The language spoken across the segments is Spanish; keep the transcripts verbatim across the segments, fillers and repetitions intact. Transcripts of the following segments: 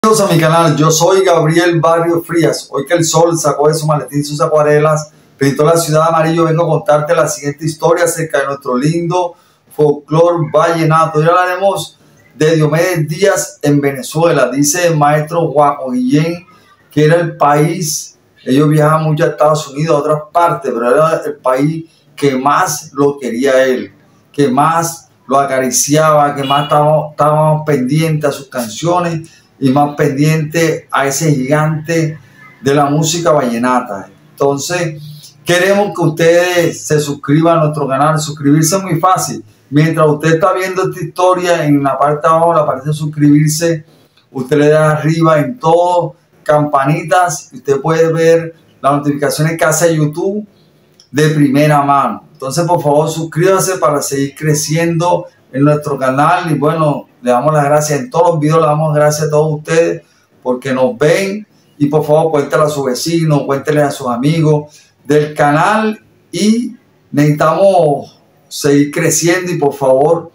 Bienvenidos a mi canal, yo soy Gabriel Barrio Frías. Hoy que el sol sacó de su maletín sus acuarelas, pintó la ciudad de amarillo, vengo a contarte la siguiente historia acerca de nuestro lindo folclore vallenato. Hoy hablaremos de Diomedes Díaz en Venezuela. Dice el maestro Juaco Guillén que era el país, ellos viajaban mucho a Estados Unidos, a otras partes, pero era el país que más lo quería él, que más lo acariciaba, que más estábamos, estábamos pendientes a sus canciones y más pendiente a ese gigante de la música vallenata. Entonces, queremos que ustedes se suscriban a nuestro canal. Suscribirse es muy fácil. Mientras usted está viendo esta historia, en la parte de abajo, la parte de suscribirse, usted le da arriba en todo, campanitas, y usted puede ver las notificaciones que hace YouTube de primera mano. Entonces, por favor, suscríbase para seguir creciendo en nuestro canal. Y bueno, le damos las gracias en todos los videos, le damos gracias a todos ustedes porque nos ven. Y por favor, cuéntale a sus vecinos, cuéntele a sus amigos del canal. Y necesitamos seguir creciendo y por favor,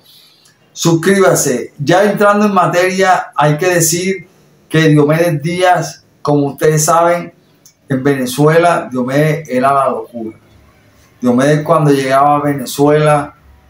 suscríbase. Ya entrando en materia, hay que decir que Diomedes Díaz, como ustedes saben, en Venezuela, Diomedes era la locura. Diomedes, cuando llegaba a Venezuela,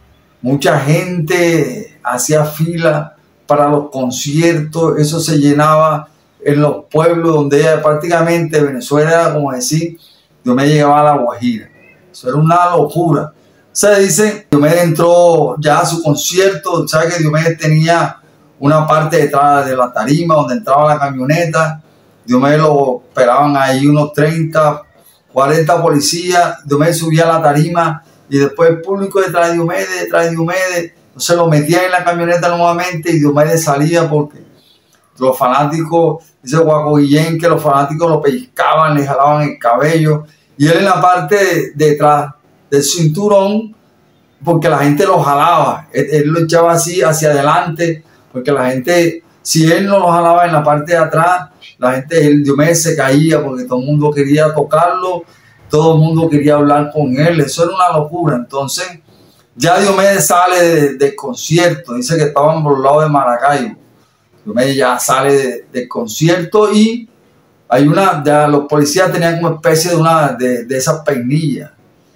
mucha gente hacía fila para los conciertos, eso se llenaba en los pueblos donde ella, prácticamente Venezuela era como decir, Diomedes llegaba a La Guajira. Eso era una locura. Se dice, Diomedes entró ya a su concierto, sabe que Diomedes tenía una parte detrás de la tarima donde entraba la camioneta. Diomedes lo esperaban ahí unos treinta, cuarenta policías. Diomedes subía a la tarima y después el público detrás de Diomedes, detrás de Diomedes, se lo metía en la camioneta nuevamente y Diomedes salía porque los fanáticos, dice Juaco Guillén, que los fanáticos lo pellizcaban, le jalaban el cabello y él en la parte de, detrás del cinturón, porque la gente lo jalaba, él, él lo echaba así hacia adelante, porque la gente, si él no lo jalaba en la parte de atrás, la gente, el Diomedes se caía porque todo el mundo quería tocarlo, todo el mundo quería hablar con él, eso era una locura. Entonces, ya Diomedes sale del de concierto, dice que estaban por el lado de Maracaibo. Diomedes ya sale del de concierto y hay una, ya los policías tenían como especie de una de, de esas peinillas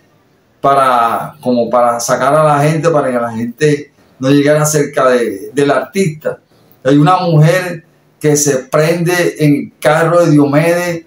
para, como para sacar a la gente, para que la gente no llegara cerca de, del artista. Hay una mujer que se prende en el carro de Diomedes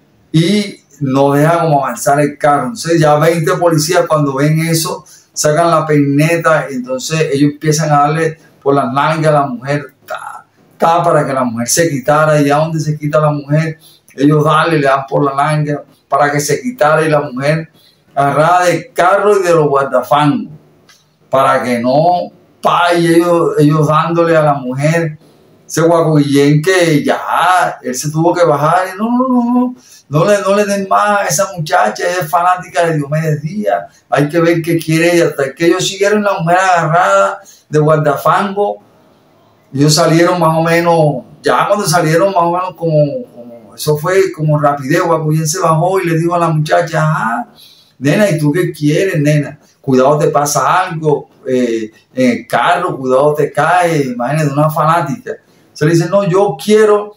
y no deja como avanzar el carro. Entonces ya veinte policías cuando ven eso sacan la peineta y entonces ellos empiezan a darle por las nalgas a la mujer, ta, ta, para que la mujer se quitara. Y a donde se quita la mujer, ellos darle, le dan por la nalga para que se quitara y la mujer agarrada del carro y de los guardafangos para que no pa, y ellos, ellos dándole a la mujer. Ese Juaco Guillén que ya, él se tuvo que bajar y no, no, no, no, no le, no le den más a esa muchacha, es fanática de Diomedes Díaz, hay que ver qué quiere ella. Hasta que ellos siguieron la mujer agarrada de guardafango, ellos salieron más o menos, ya cuando salieron más o menos como, como eso fue como rapidez, Juaco Guillén se bajó y le dijo a la muchacha, ah, nena, ¿y tú qué quieres, nena? Cuidado te pasa algo eh, en el carro, cuidado te cae, imagínate, una fanática. Se le dice, no, yo quiero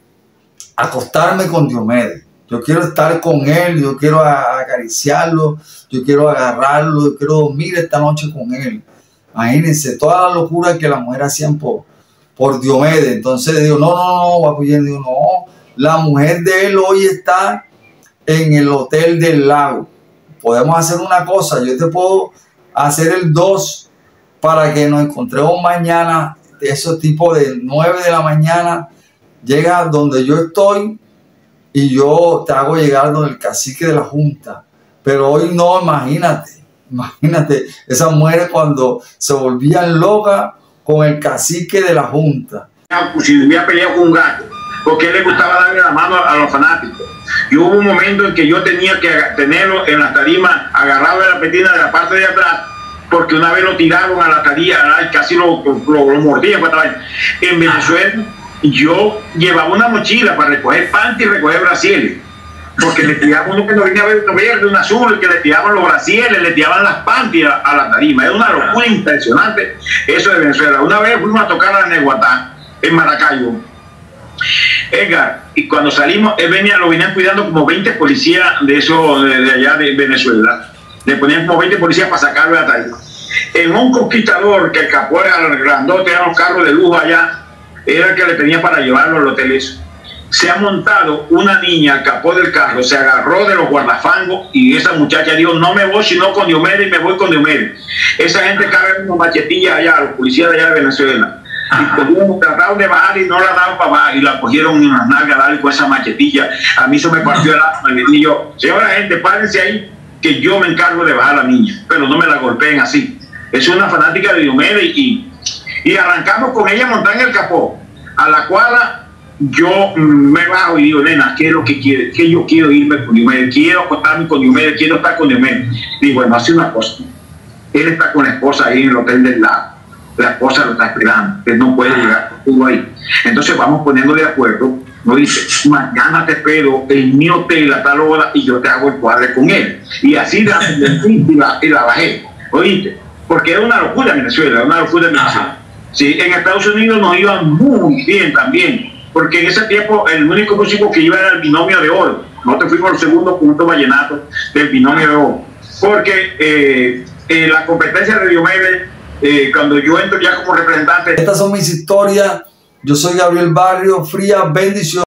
acostarme con Diomedes, yo quiero estar con él, yo quiero acariciarlo, yo quiero agarrarlo, yo quiero dormir esta noche con él. Imagínense toda la locura que las mujeres hacían por, por Diomedes. Entonces digo, no, no, no, Juaco Guillén, digo, no, la mujer de él hoy está en el Hotel del Lago. Podemos hacer una cosa, yo te puedo hacer el dos para que nos encontremos mañana. Esos tipos de nueve de la mañana, llega donde yo estoy y yo te hago llegar donde el cacique de la junta. Pero hoy no, imagínate, imagínate, esas mujeres cuando se volvían locas con el cacique de la junta. Si hubiera peleado con un gato, porque a él le gustaba darle la mano a los fanáticos. Y hubo un momento en que yo tenía que tenerlo en la tarima, agarrado de la petina de la parte de atrás, porque una vez lo tiraron a la tarima, casi lo, lo, lo mordían. En Venezuela yo llevaba una mochila para recoger panty y recoger brasieles, porque le tiraban uno que no venía verde, un azul, que le tiraban los brasieles, le tiraban las panty a, a la tarima. Era una locura impresionante eso de Venezuela. Una vez fuimos a tocar a Neguatá, en Maracaibo, Edgar, y cuando salimos, él venía, lo venían cuidando como veinte policías de eso, de, de allá de Venezuela. Le ponían como veinte policías para sacarlo de la tarima. En un conquistador que escapó al grandote, eran los carros de lujo allá, era el que le tenía para llevarlo al hotel eso. Se ha montado una niña al capó del carro, se agarró de los guardafangos y esa muchacha dijo, no me voy sino con Diomedes y me voy con Diomedes. Esa gente carga unas machetillas allá, los policías de allá de Venezuela. Y cogieron, trataron de bajar y no la daban para bajar y la cogieron en las nalgas darle con esa machetilla. A mí se me partió el alma y yo, señora gente, párense ahí que yo me encargo de bajar a la niña, pero no me la golpeen así. Es una fanática de Diomedes y, y arrancamos con ella montada en el capó, a la cual yo me bajo y digo, nena, ¿qué es lo que quiere? Que yo quiero irme con Diomedes, quiero acostarme con Diomedes, quiero estar con Diomedes. Digo, bueno, hace una cosa, él está con la esposa ahí en el hotel del lado, la esposa lo está esperando, él no puede llegar contigo ahí. Entonces vamos poniendo de acuerdo, nos dice, mañana te espero en mi hotel a tal hora y yo te hago el cuadre con él. Y así la, y la, y la bajé, ¿oíste? Porque era una locura en Venezuela, una locura en Venezuela. Sí, en Estados Unidos nos iba muy bien también, porque en ese tiempo el único músico que iba era el binomio de oro. Nosotros fuimos los segundos puntos vallenatos del binomio de oro. Porque eh, eh, la competencia de Diomedes, eh, cuando yo entro ya como representante... Estas son mis historias. Yo soy Gabriel Barrio Frías. Bendiciones.